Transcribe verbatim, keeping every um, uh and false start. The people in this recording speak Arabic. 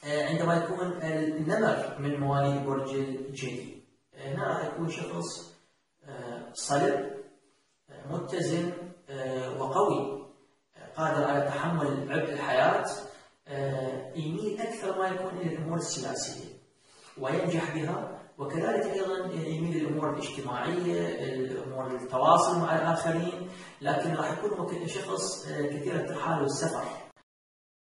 عندما يكون النمر من مواليد برج الجدي، هنا راح يكون شخص صلب متزن وقوي قادر على تحمل عبء الحياة، يميل أكثر ما يكون إلى الأمور السياسية وينجح بها، وكذلك أيضا يميل للأمور الاجتماعية، الأمور التواصل مع الآخرين، لكن راح يكون شخص كثير الترحال والسفر.